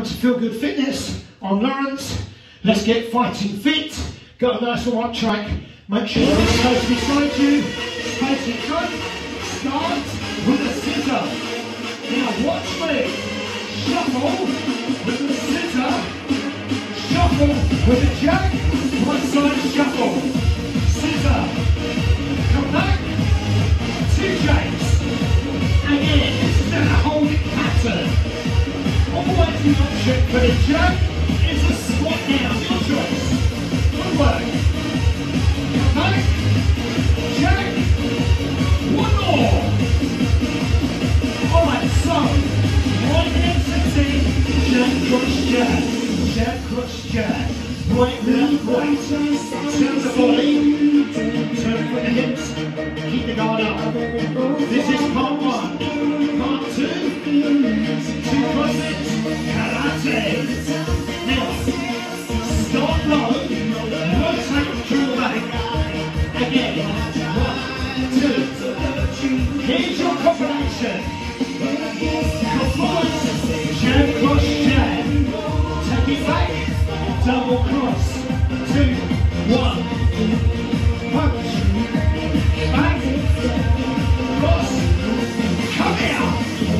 to Feel Good Fitness. I'm Lawrence. Let's get fighting fit. Got a nice one track. Make sure the space beside you. Space in front. Start with a scissor. Now watch me. Shuffle with the scissor. Shuffle with a jack. One side shuffle. Scissor. Come back. Two jacks. Again, this is a holding pattern. Always the option for the jack is a squat down. Your choice. Good work. Come back. Jack. One more. Alright, so right hand 16. Jack, cross, jab. Jab, cross, jab. Right, left, right. Turn the body. Turn with the hips. Keep the guard up. This is part one. Part two. Two crosses. Karate. Now, start low. Rotate through the back. Again. 1, 2. Here's your combination. Come on. Jab, cross, jab. Take it back. Double cross. 2, 1. Punch. Back. Cross. Come out.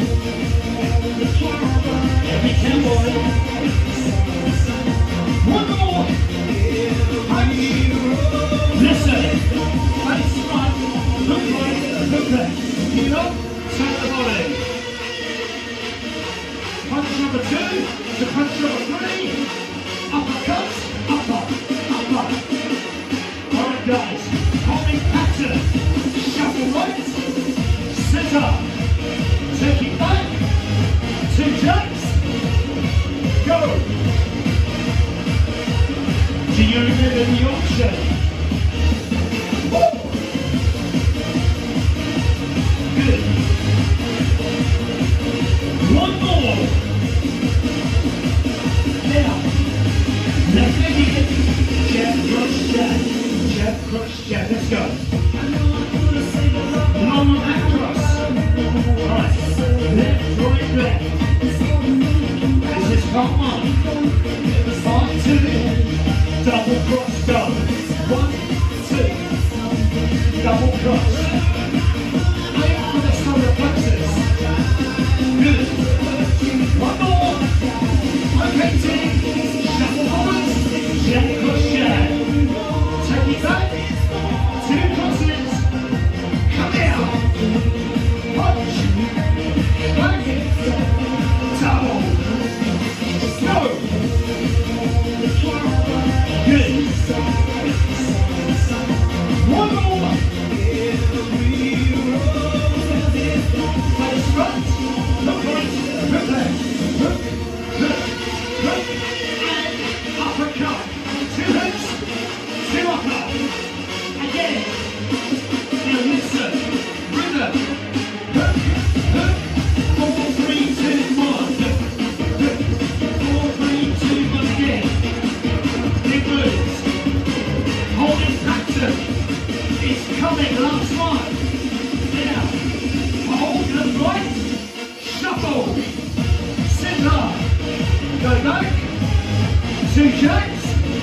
Every 10 boy. One more. Punch. Listen. Face front. Look right. Look left. Get up. Turn the body. Punch number 2 to punch number 3. Uppercut. Upper. Upper. Alright guys. Holding pattern. Shuffle right. Scissor. Take it back. 2 jumps. Go. Do you remember the option? Woo. Good. One more. Now, left leg in. Jab, cross, jab. Jab, cross, jab. Let's go. Long back cross. Right. Left, right, left. This is part 1. Part 2. Double cross, go. 1, 2. Double cross. Aim for the solar plexus. Good. One more. Okay, team. Shuffle forwards. Jab, cross, jab. Take it back. 2 crosses. Come out. Punch. Back. Double. Go. Good. One more. Face front. Look right. Look left. Look. Look. Look. And uppercut. 2 hooks. 2 upper. Again. Now listen. Rhythm. Hook. Hook. 4, 3, 2, 1. Hook. Hook. 4, 3, 2, 1 again. Big moves. Holding pattern. It's coming. Last one. Now. Hold the right. Shuffle. Scissor. Go back. 2 jacks.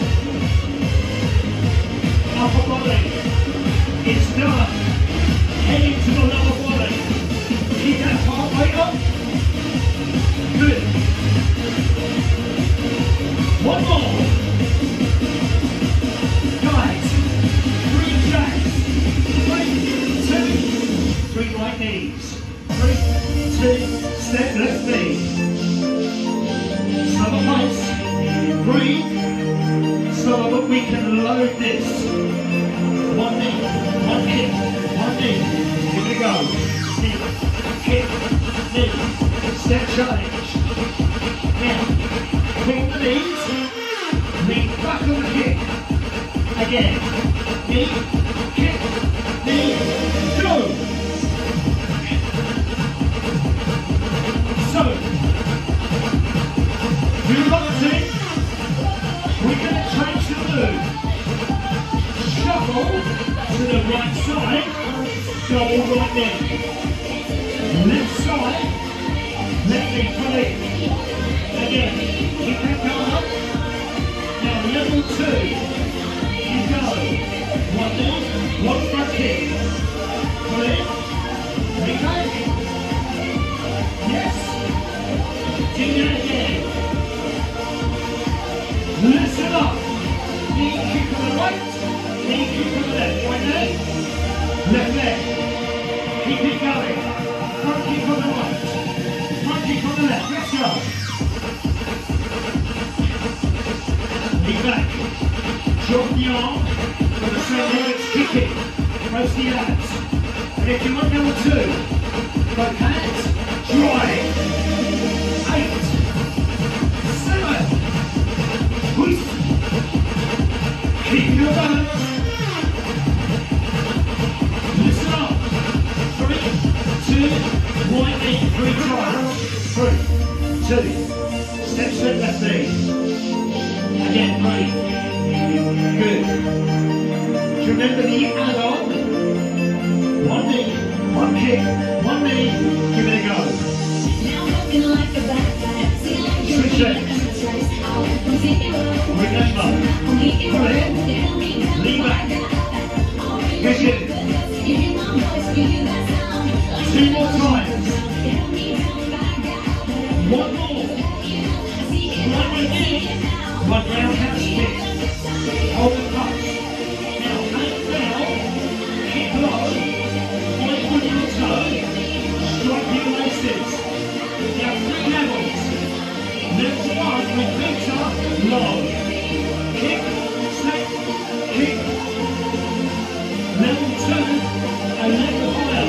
Upper body. It's done. Heading to the lower body. Keep that heart rate up. Good. One more. Guys. 3 jacks. 3, 2. 3 right knees. 3, 2. Step left knee. Slower pace. Breathe. So that we can load this. 1 knee. 1 kick. 1 knee. Here we go. Knee. Kick. Knee. Step change. Now. Bring the knees. Knee back on the kick. Again. Knee. Kick. Knee. Go. So. You love it. We're going to change the move. Shuffle to the right side. Double right leg. Left side. Left knee fully. Again. two. You go. One knee, one front kick. Three. Reback. Yes. Do that again. Listen up. Knee kick on the right, knee kick on the left. Right leg, left leg. Keep it going. Front kick on the right, front kick on the left. Let's go. Lean back. Drop the arm for the same way it's kicking. Press the abs. And if you want number two, both hands, drive. 8, 7, push. Keep your balance. Listen up. 3, 2, 1, 8, 3 times. 3, 2. Step, step, left knee. Again, 3. Good. Do you remember the add-on? One knee, one kick, one knee. Give it a go. Switch legs. Remember, pull in, lean back, push in. 2 more times. 1 more. 1 knee, 1 roundhouse kick. Hold the touch. Now hands down, kick low, point with your toe, strike your laces. Now 3 levels. Level 1, repeater, low. Kick, step, kick. Level 2, a level higher.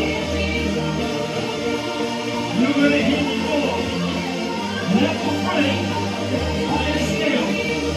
You're going to hit 4. Level 3, higher still.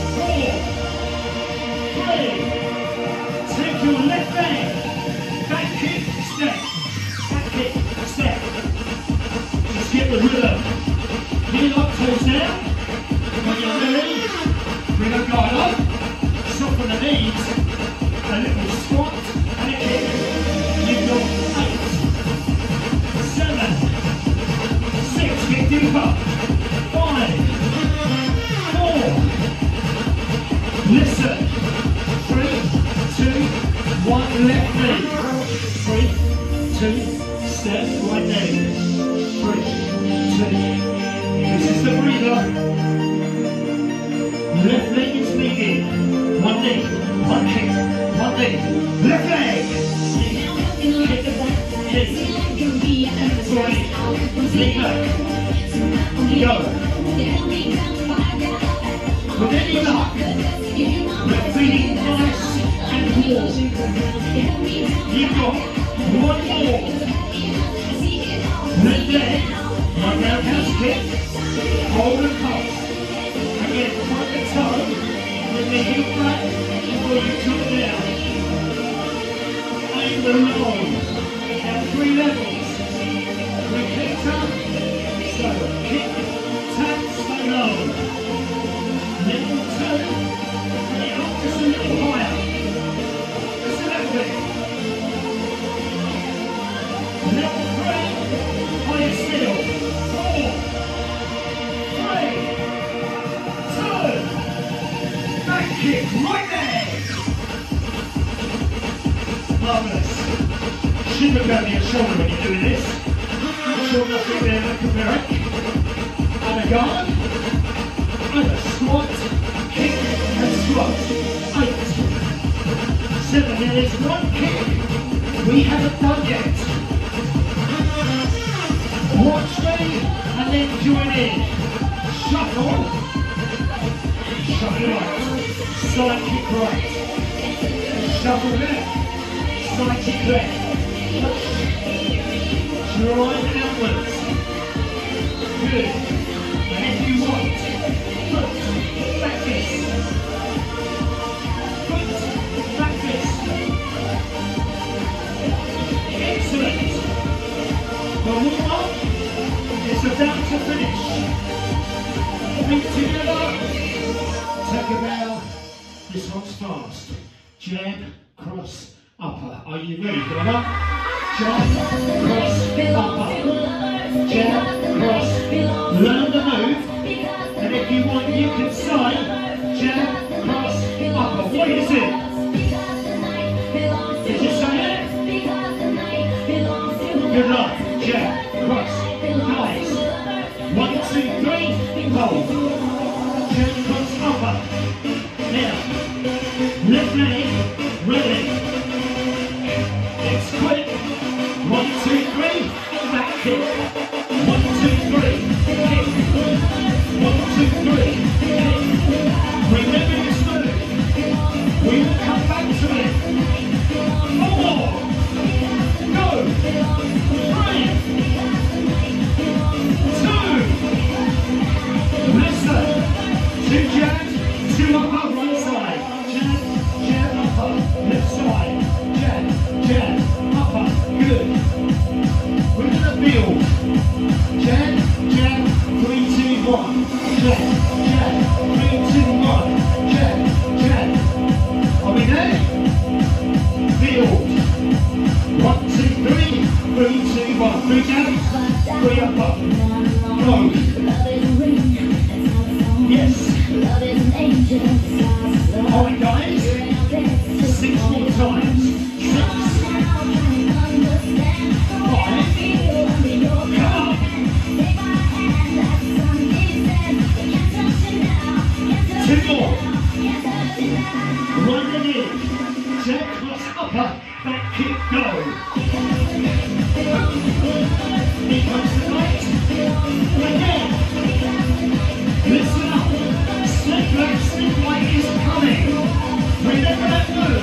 4, 3. Take your left leg. Back kick, step. Back kick, step. Just get the rhythm. Heel up, toes down. When you're ready, bring a guard up. Soften the knees. A little squat and a kick. You've got 8, 7, 6. Get deeper. 5, 4. Listen. 3, 2, 1. Left knee. 3, 2. Step. Right leg. 3, 2. This is the breather. Left leg is leading. 1 knee, 1 kick, 1 knee. Left leg. Kick, kick. 3. Lean back. Go. With any luck, we're feeling nice and warm. You've got 1 more. Left leg. 1 roundhouse kick. Hold and pulse. Again, point the toe, then the heel back before you come down. Aim the low. Now 3 levels. Repeater. So kick, tap, stay low. Level 2. Bring it up just a little higher. Just a little bit. Level 3. Higher still. 4. 3, 2, back kick, right leg. Marvellous. Shouldn't grab your shoulder when you're doing this. Make sure nothing there like a barrack. And a guard. And a squat, kick and squat. 8, 7, there is 1 kick we haven't done yet. Watch me and then join in. Shuffle. Shuffle right. Side kick right. Shuffle left. Side kick left. Drive outwards. Good. And if you want, foot back fist. Foot back fist. Excellent. The warm up is about to finish. Feet together. Take a bow. This one's fast. Jab, cross, upper. Are you ready, brother? Jab, cross, upper. Jab, cross. Learn the move. And if you want, you can say jab, cross, upper. What is it? Did you say it? Good luck. Jab, cross, guys. 1, 2, 3, hold. Jab, cross, upper. Now, left leg, ready. It's quick. 1, 2, 3, back kick. 1, 2, 3, kick. 1, 2, 3, kick. Remember this move. We will come back to it. 4 more. Go. 3, 2. Listen. 2 jabs, 2 upper, right side. Jab, jab, upper, left side. Jab, jab, upper, good. We're gonna build. Jab, jab, 3, 2, 1. Jab, jab, 3, 2, 1. Jab, jab. Are we there? Build. 1, 2, 3, 3, 2, 1. 3 jabs, 3 upper. Go. Yes. Alright guys. 6 more times. 6. 5. Come on. 2 more. Right again. Jab, cross, upper, back kick, go. Here comes the right. Again. Listen up. Slip left, slip right is coming. Remember that move.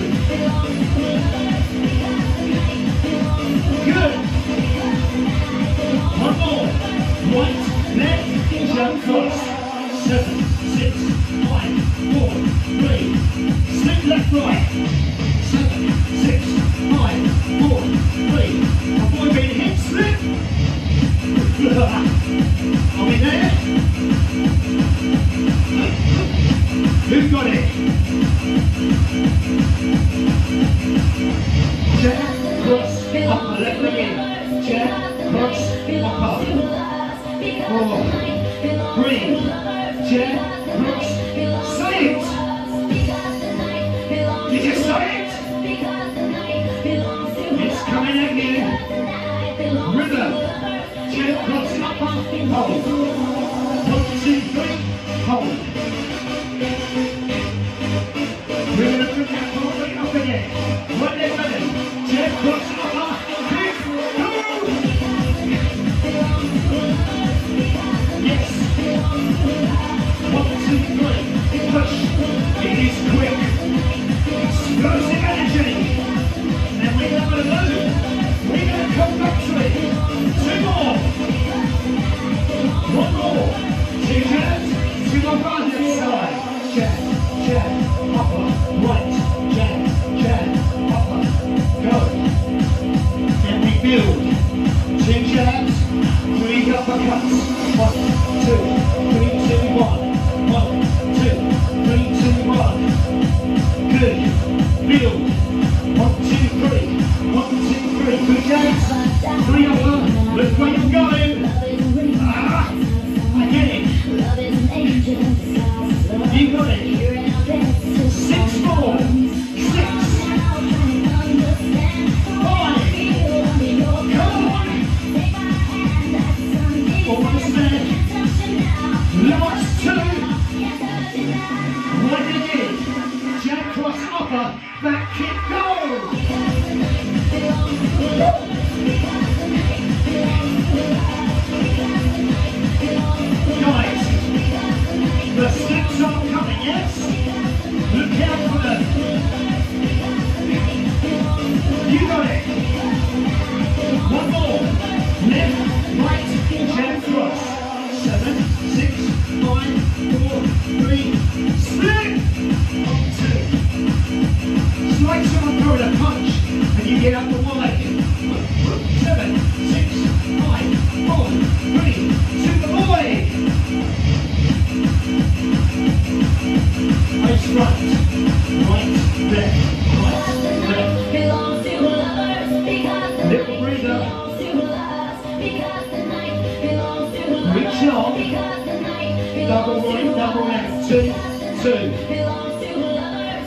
Good. 1 more. Right, left, jab, cross. 7, 6, 5, 4, 3. Slip left, right. 7, 6, 5, 4, 3. Avoid being hit, slip. Are we there? Who's got it? Jab, cross, upper, left again. Jab, cross, upper. 4, 3, jab, cross, say it! Did you say it? It's coming at you. Rhythm. Jab, cross, upper, hold. 1, 2, 3, hold. We're going to put that ball right up again. Right there, ready. Jab, cross, upper, kick, go! Yes. 1, 2, 3, push. It is quick. Explosive energy. Then we're not going to move. We're going to come back to it. 2 more. 1 more. 2 jabs. 2 upper on the side. Jab, jab, upper, right. Jab, jab, upper. Go. Then we build. 2 jabs. 3 uppercuts. 1, 2, 3, 2, 1. 1, 2, 3, 2, 1. Good. Build. 1, 2, 3. 1, 2, 3. 2 jabs. 3 upper. Look where you're going. Ah, I get it. You got it. 6 more. 6. 5. Come on. Almost there. Last 2. Right again. Jab, cross, upper, back kick, go. Guys, the steps are coming, yes? Look out for them. You got it. 1 more. Left, right, jab, cross. 7, 6, 5, 4, 3, split. 1, 2. Slide someone through with a punch, and you get up the wide. 7, 6, 5, 4, 3, 2, avoid. Nice right, right, left, little breather. Reach on. Double right, double left. 2, 2.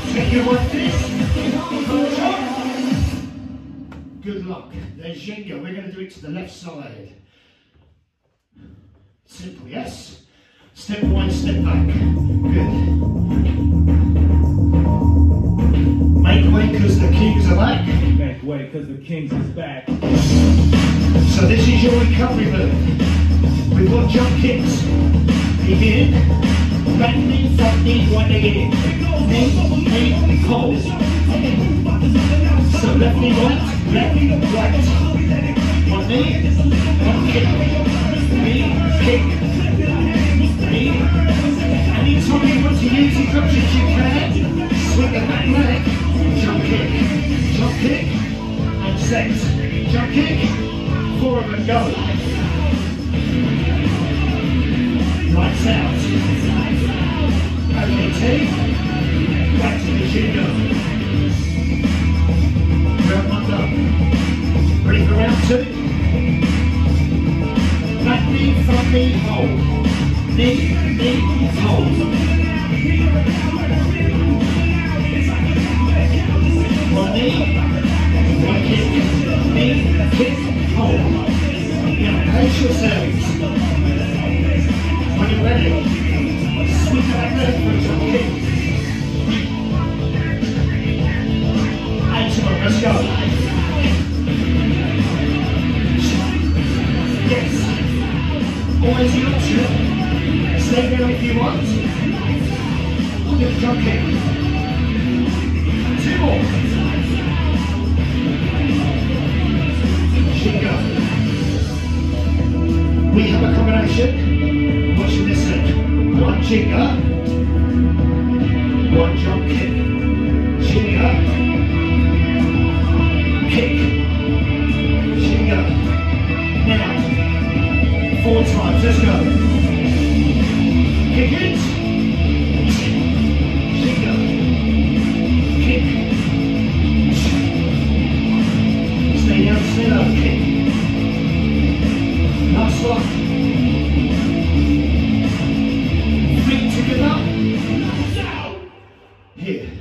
Take your one fist. Good luck. There's Jenga. We're going to do it to the left side. Simple, yes? Step one, step back. Good. Make way because the kings are back. Make way because the kings is back. So this is your recovery move. We've got jump kicks. Begin. Back knee, front knee, right leg in. Knee, hold. So left knee right, left knee right. One knee, one kick. Knee, kick. Knee. Anytime you want to use the crutches you can. Swing the back leg. Jump kick, and set. Jump kick, 4 of them, go. Lights out. OKT, back to the Shingo. Round 1 done. Ready for round 2? Back knee, front knee, hold. Knee, hold. One knee, one kick, knee, kick, hold. Now pace yourselves. When you're ready, swing the back leg for a jump kick. Excellent, let's go. Yes, always the option. Stay there if you want. Look at the jump kick. 2 more. Shingo. We have a combination. Watch this end. 1 Shingo. 1 jump kick. Shingo. Kick. Shingo. Now. 4 times. Let's go. Kick it. Shingo. Kick. Stay down, stay low, kick. Last one. Feet together. Here.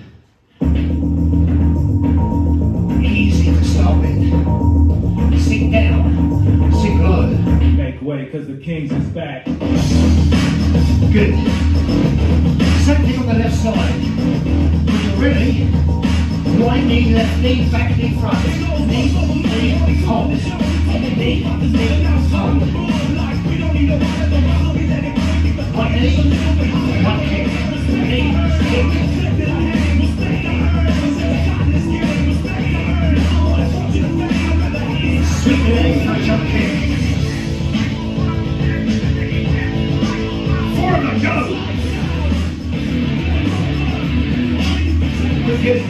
Easy to start with. Sink down, sink low. Make way because the kings is back. Good. Same thing on the left side. When you're ready, right knee, left knee, back knee, front. Knee, hold. Knee, hold. One knee, one kick. Knee, kick. Sweep the leg for a jump kick. 4 of them, go! Good.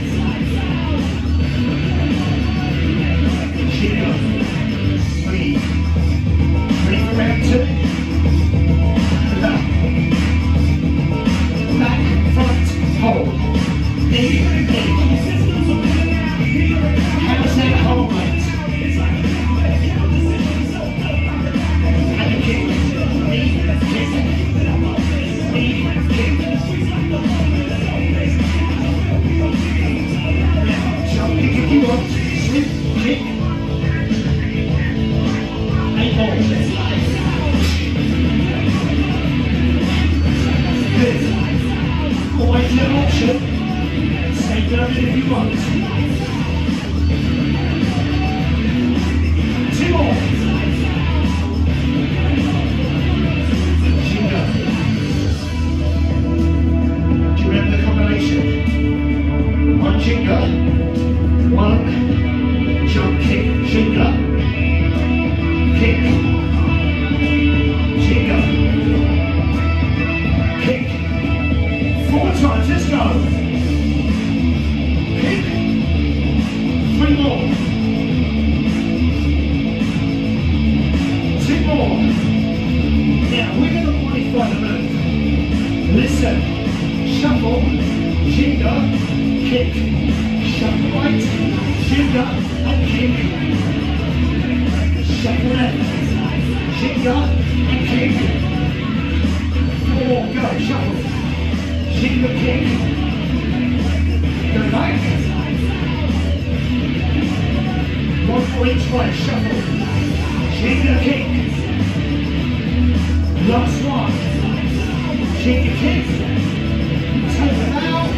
Shingo. Breathe. Ready for round 2? Back, front, hold. Knee, how's that hold, mate? And a kick. Knee, kick. Knee, kick. Jump kick if you want. Slip, kick. 8 more. Good. Always an option. Stay down if you want. 2 more. Shingo. Do you remember the combination? 1 Shingo. 1 jump kick. Shingo. Kick. Shingo. Kick. 4 times, let's go. Kick. 3 more. 2 more. Now we're going to modify the move. Listen. Shuffle. Shingo. Kick. Shuffle right. Shingo. And kick. Shuffle left. Shingo. And kick. 4 more. Go. Shuffle. Shingo kick. each way, shuffle. Shake the kick. Last one. Shake the kick. Take it out.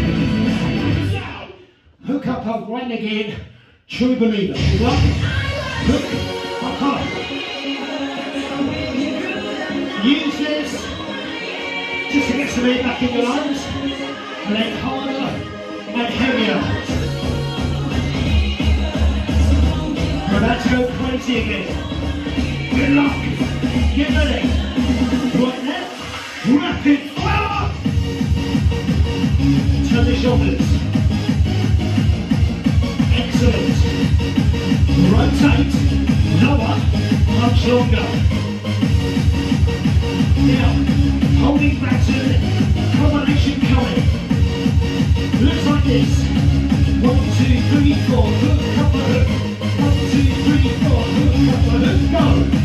Hook up, up, right again. True believer. Good luck. Hook up, up. Use this just to get some air back in your lungs. And then harder and heavier. We're about to go crazy again. Good luck. Get ready. Right now, rapid fire. Turn the shoulders. Excellent. Rotate. Lower. Much longer. Now, holding pattern. Combination coming. Looks like this. 1, 2, 3, 4. Hook, couple hook. 1, 2, 3, 4. Hook, couple hook. Go.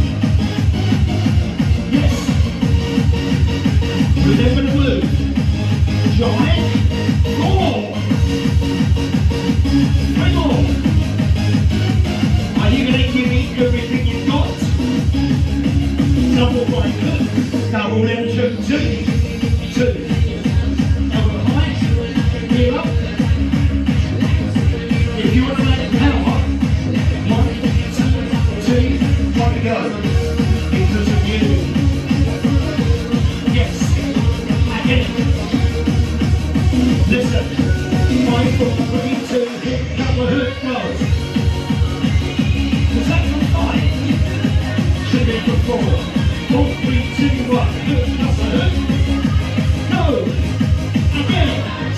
Yes. Remember the move. Giant. 4. 3 more. Are you going to give me everything you've got? Double right hook. Double left hook. 2. 2. Elbow high. Heel up. If you want to let it power, 1, 2, 1 to go. Because of you. Yes. Again. Listen. 5, 4, 3, 2, hit, couple of hook, go. Was that from 5? Should be from 4. 4, 3, 2, 1. Hook, couple of hook. Go. Again.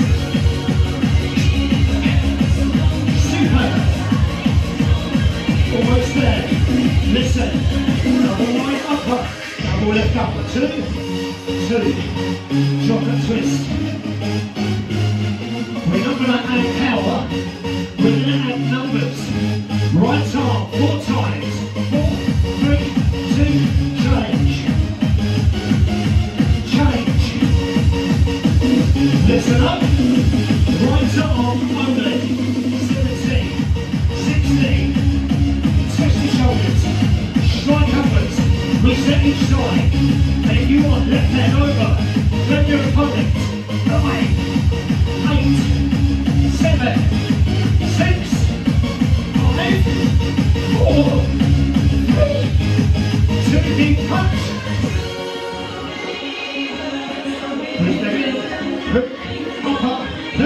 Super. Almost there. Listen. Double right upper. Double left upper. 2. 2. Drop and twist. We're not going to add power. We're going to add numbers. Right arm. 4 times. 4, 3, 2, change. Change. Listen up. Right arm only. 17, 16. Twist your shoulders. Strike upwards. Reset each side. And if you want, left hand over. Grab your opponent. 9, 8, 7, 6, 5, 4, 3, 2, big punch. Hook, upper,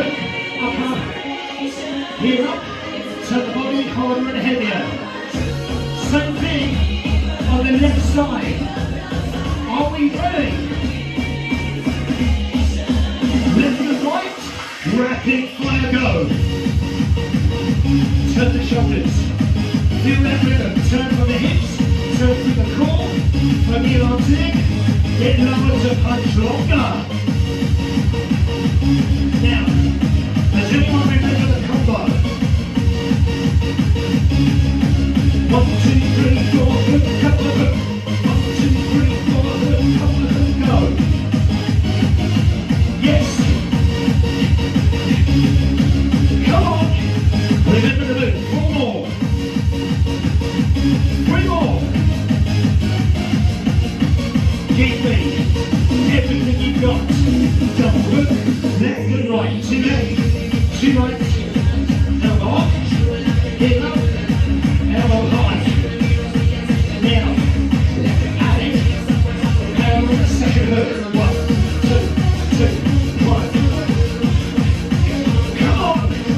heel up, turn the body harder and heavier. Same thing on the left side. Are we ready? Left and right, rapid fire go. Turn the shoulders. Feel that rhythm. Turn from the hips, turn through the core, from the arms in, get lower to punch longer. Now, does anyone remember the combo? 1, 2, 3, 4, hook, couple of hook. 1, 2, 3, 4, hook, couple of hook, go. Yes. Come on. Remember the move. 4 more. 3 more. Give me everything you've got. Double hook, left and right. 2 left, 2 right. Elbow off. Heel up. Elbow high. Now, add it. Power on the second hook. 1, 2, 2, 1. Come on.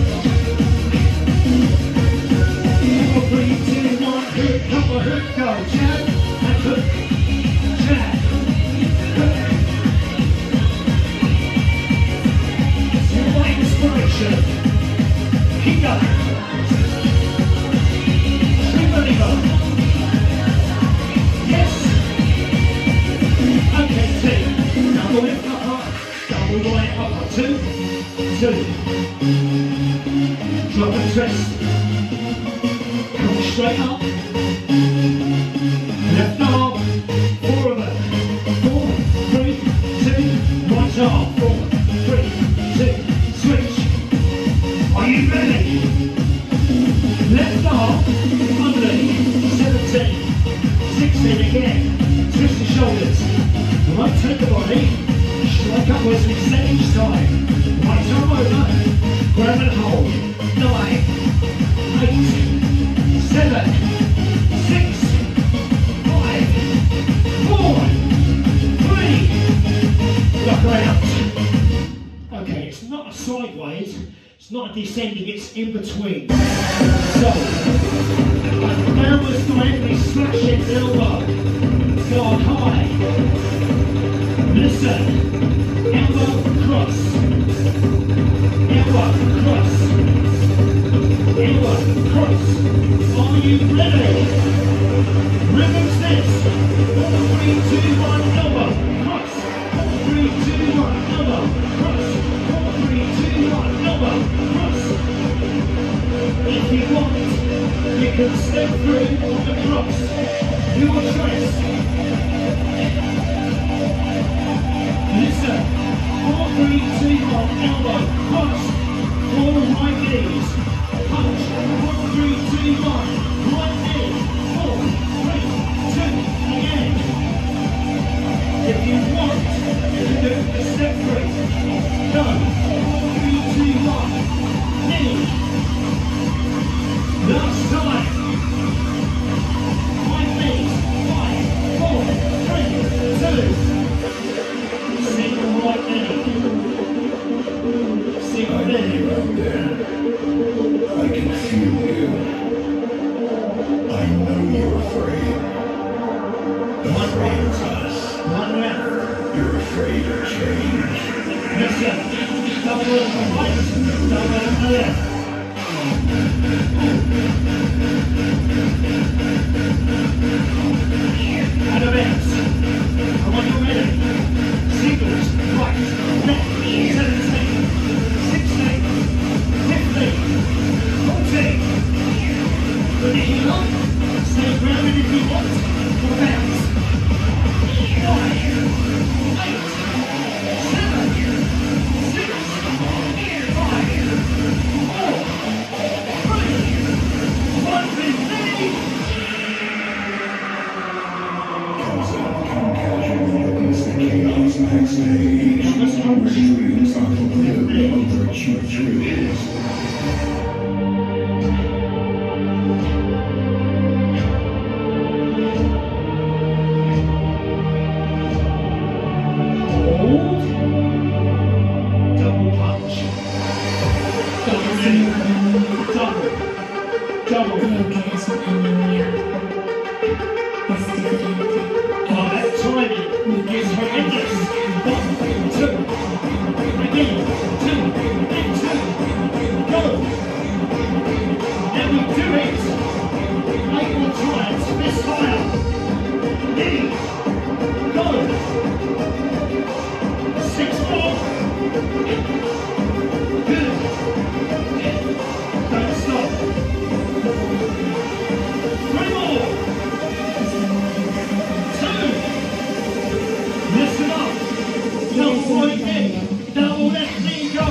4, 3, 2, 1. Hook, couple hook, go. Jab and hook. Jab. Hook. It's your inspiration. Keep going. Yes. Okay, 2. Double left upper, double right upper. 2, 2. Drop and twist. Come straight up. Left arm. 4 of them. 4, 3, 2. Right arm. 4, 3, 2. Switch. Are you ready? Left arm underneath. 16 again. Twist the shoulders. Rotate the body. Strike upwards with each time. Right arm over. Grab and hold. 9, 8, 7, 6, 5, 4, 3. Lock around. Okay, it's not a sideways. It's not a descending, it's in between. So, downwards diagonally slash it, elbow. Go on high. Listen. Elbow cross. Elbow cross. Elbow cross. Are you ready? Rhythm's this. 4, 3, 2, 1, elbow cross. 4, 3, 2, 1, elbow cross. 4, 3, 2, 1, elbow cross. If you want, you can step through on the cross. Your choice. Listen. 4, 3, 2, 1, elbow cross. 4 right knees. Punch. 4, 3, 2, 1. Right knee. 4, 3, 2. Again. If you want, you can do a step through. Go. 4, 3, 2, 1. Knee. Last time. 5 knees. 5, 4, 3, 2. Single right knee. Single knee. I can feel you. I know you're afraid. Afraid of us. One round. You're afraid of change. Listen. Double on the right. Double on the left. Out of ends. I want you ready. Singles, right, left, 17, 16, 15, 14. Put your heel on. Stay grounded if you want. Or bounce. 9, 8, 7, 6, 5, 4, 3, 1, release. Come casually witness the chaos backstage. Where dreams are fulfilled over cheap thrills. Hold. Double punch. Double knee. Double. Double. Oh, that timing is horrendous. 1, 2. Again. 2. And 2. Go. Then we do it. 8 more times. This fire. Knee. Go. 6 more. Good. Don't stop. 3 more. 2. Listen up. Double right knee. Double left knee. Go.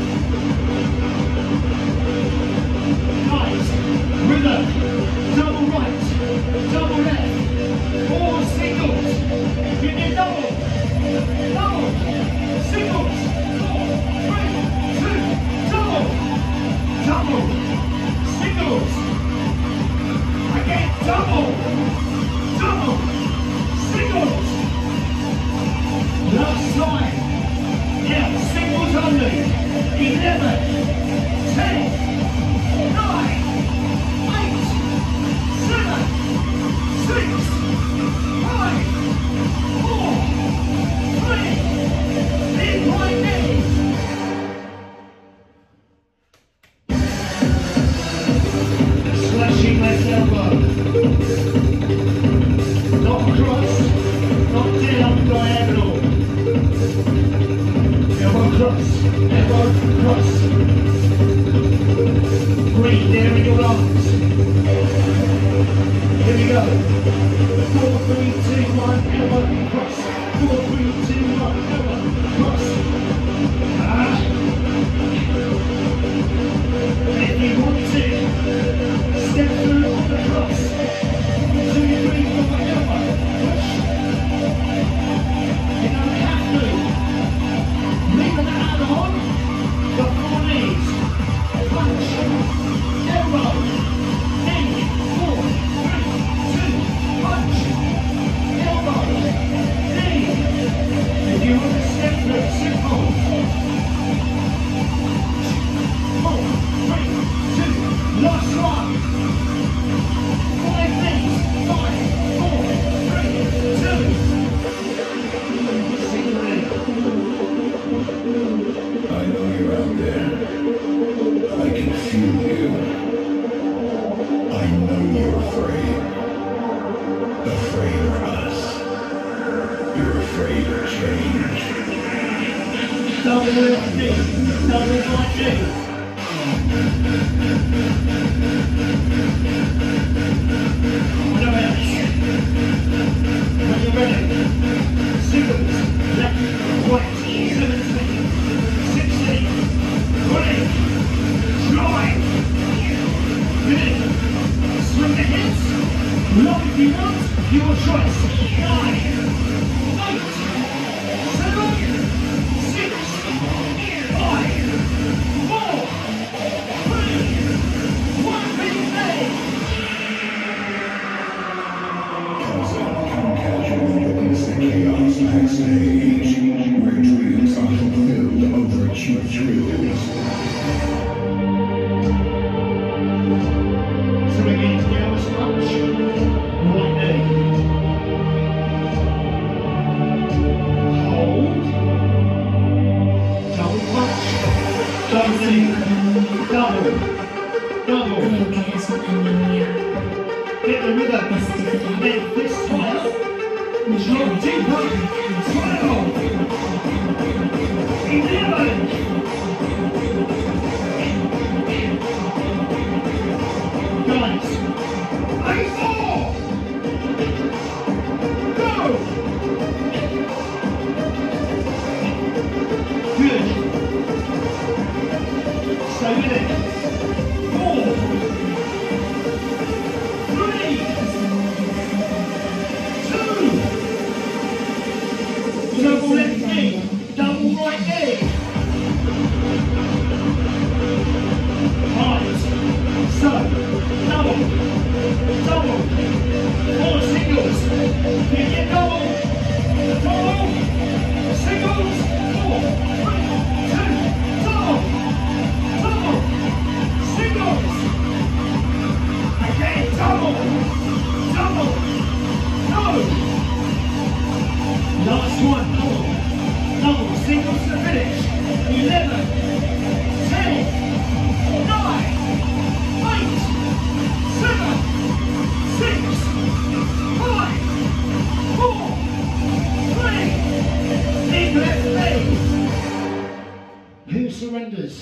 Guys. Rhythm. Double right. Double left. 4 singles. Give me double. Double. Singles. 4, 3, 2. Double. Double. Singles. Again. Double. Double. Singles. Last time. Yeah, singles only. 11, 10, 9, 8, 7, 6, 5, 4, 3. Big right knee. Slashing left elbow. Not cross, not down, diagonal. Elbow cross, elbow cross. Breathe there in your arms. Here we go. 4, 3, 2, 1, elbow cross. 4, 3, 2, 1, elbow cross. If you want to, step through on the cross. 2, double left knee, double right knee. When you're ready, singles, left, right, 17, 16, 20, drive, good, swing the hips, lock if you want, your choice, 9, 8, 7, 6, 5, 4, 3, 1, big day. Casual witness the chaos backstage, where dreams are fulfilled over cheap thrills. So we're going to go as much. Right knee. Hold. Double punch. Double knee. Double. Double. Get the rhythm. Then this time, drop deeper. 12. 11. Guys, 8 more. Go. Good. Stay with it. 4, 3, 2. Double left knee, double right knee. Right. So, double, double, 4 singles. You get double, double, singles, 4, 3, 2, double, double, singles. Again, double, double, no. Last one, double, singles to finish. 11, 10, 9, 8, 7, 6, 5, 4, 3, deep left leg. Who surrenders?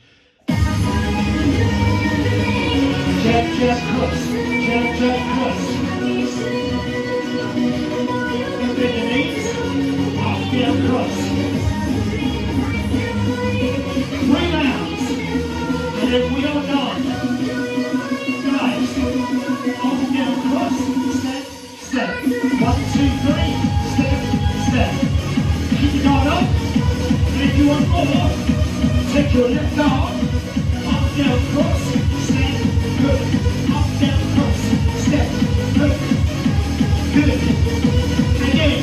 Jab, jab, cross. Jab, jab, cross. Bend the knees. Up, down, cross. 3 rounds. And then we are done. Guys, up, down, cross. Step, step. 1, 2, 3. Step, step. Keep your guard up. And if you want more, take your left arm. Up, down, cross. Step, good. Up, down, cross. Step, good. Good. Again.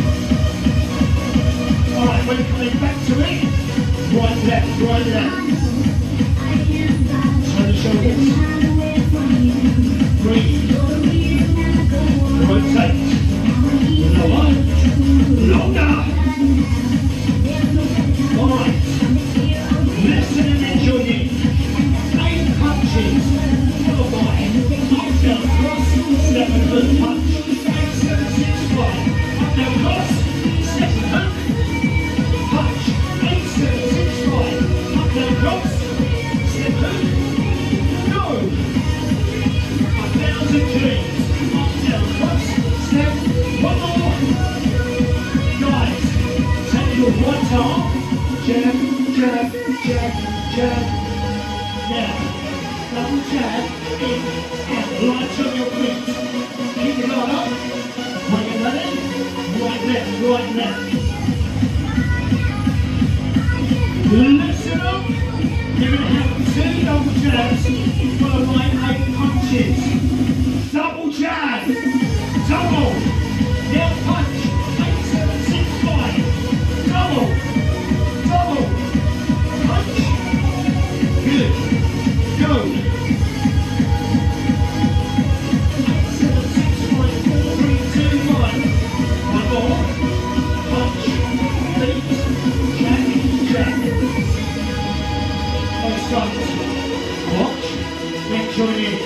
Alright, we're coming back to it. Right, left, right, left. Turn the shoulders. Breathe. Rotate. Lower. Longer. Alright. Listen and enjoy it. 8 punches. Followed by up, down, cross, 7 hook punch. 8, 7, 6, 5. Up, down, cross, 7 hook punch. 8, 7, 6, 5. Up, down, cross, 7 hook. Go. 1,000 dreams. Up, down, cross, step. 1 more. Guys, take your right arm. Jab, jab, jab, jab. Now, double jab, in, out, light on your feet. Keep your guard up. When you're running, right, left, right, left. Listen up. You're going to have 2 double jabs, followed by 8 punches. Double jab, double, down punch, 8, 7, 6, 5. Double, double, punch. Good. Go. 8, 7, 6, 5, 4, 3, 2, 1. 1 more. Punch. Feet. Jack. Jack. On start. Watch. Then join in.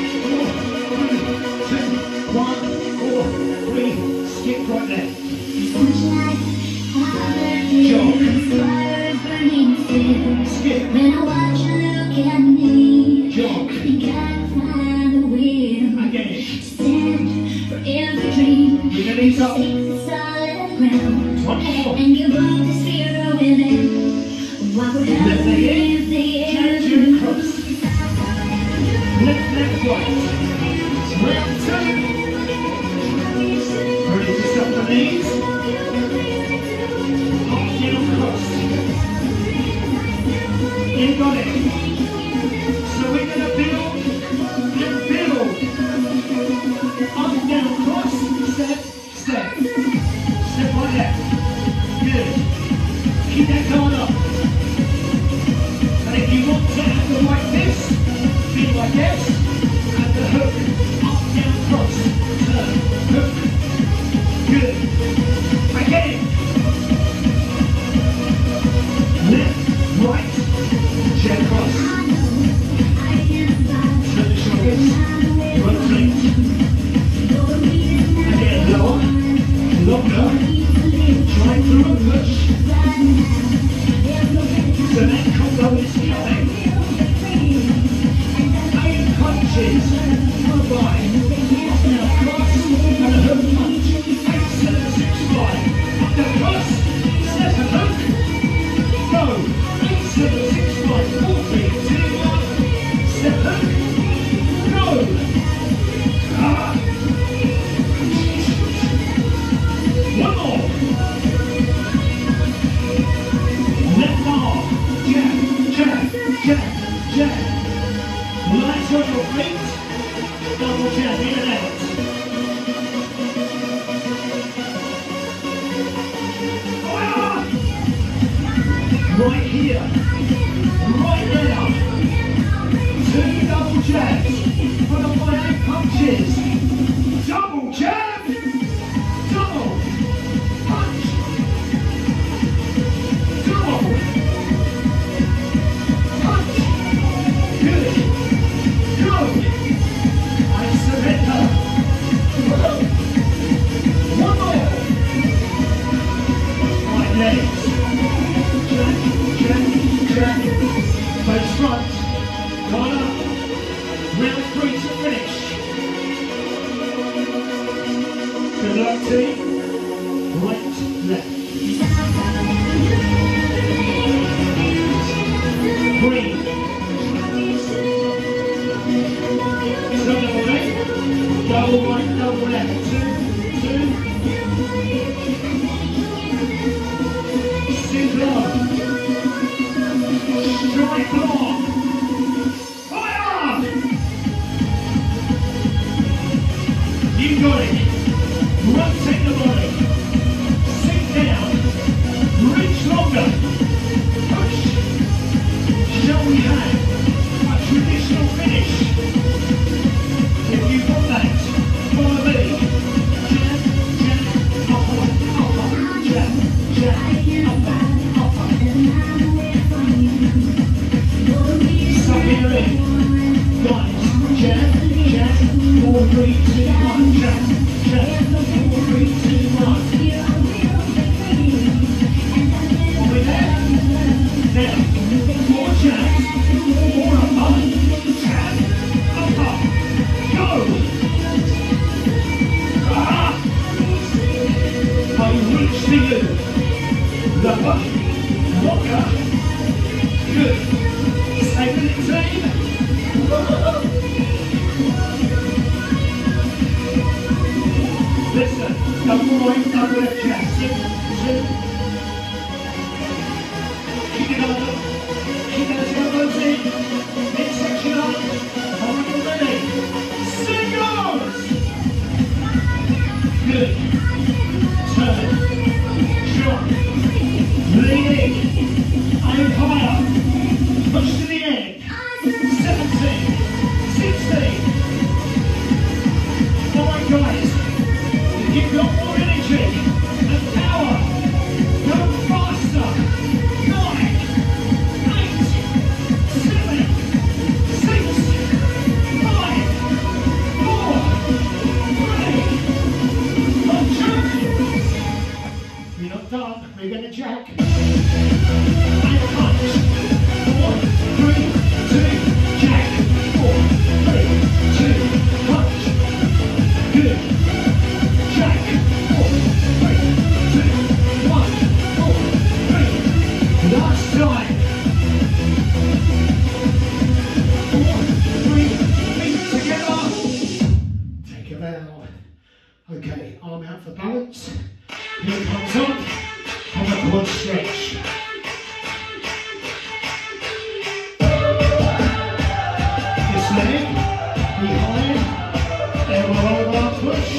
4, 3, 2, 1, 4, 3. Skip right there. Jog. right. Round two. Ready to stop the knees. Up, down, cross. You got it. So we're going to build and build. Up, down, cross. Step, step. Step like that. Good. Keep that going up. And if you want to handle like this, feel like this, and the hook, up, down, cross, turn, hook, good. Again, left, right, jab cross, turn the shoulders, rotate, again, lower, longer, try through a push, so that combo is coming. 8 punches, goodbye. Up now, cross, and a hook punch. 8, 7, 6, 5. Up now, cross, step and hook. Go. 8, 7, 6, 5, 4, 3, 2, 1. Step hook. Go. Ah. One more. Left arm. Jab, jab, jab, jab. Lights on your feet, double jab in and out. Ah! Right here, right there. 2 double jabs, followed by 8 punches. Double jab, double punch, double punch. Good. Go! I surrender! One more! Right legs. Jack, jack, jack. Face front. Gone up. Round 3 to finish. Good luck, team. Right, left. Breathe. Double right, double left. 2, 2. Sit low. Strike long. Fire! You got it. Rotate the body. Sink down. Reach longer. Push. Shall we have a traditional finish? If you want that, follow me. Jab, jab, upper, upper, jab, jab, upper, upper. Suck it in. Guys, jab, jab, 4, 3, 2, 1, jab, jab, 4, 3, 2, 1. Are we there? Now, 4 jabs, 4 upper, jab, upper. Go! Ah! I reach to you. Lower, longer. Good. Stay with it, team. Listen, double right, double left jab. 2, 2. Keep it up. Keep those elbows in. Midsection up. Are we ready? Singles! Good. Turn. Drop. Leaning. Aim higher. Push to the end. 17. 16. Alright guys. If you've got more energy and power, go faster. 9. 8. 7. 6. 5. 4. 3. Punch up. You're not done. We're going to jack. And punch. 4, 3, 2, jack. 4, 3, 2, punch. Good. Jack. 4, 3, leg, behind, elbow over, push.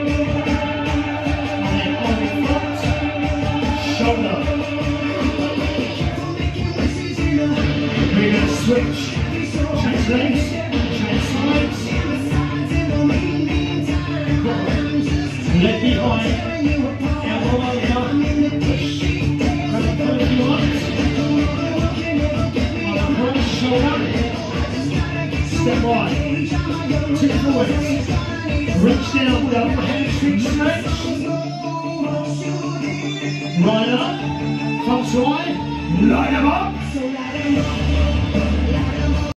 And then arm in front, shoulder. We're going to switch. Change legs, change sides. Leg behind, elbow over, push. Grab the pull if you want. Shoulder, step wide, tip forward, reach down with upper hamstring stretch, right up, thumbs wide, line them up.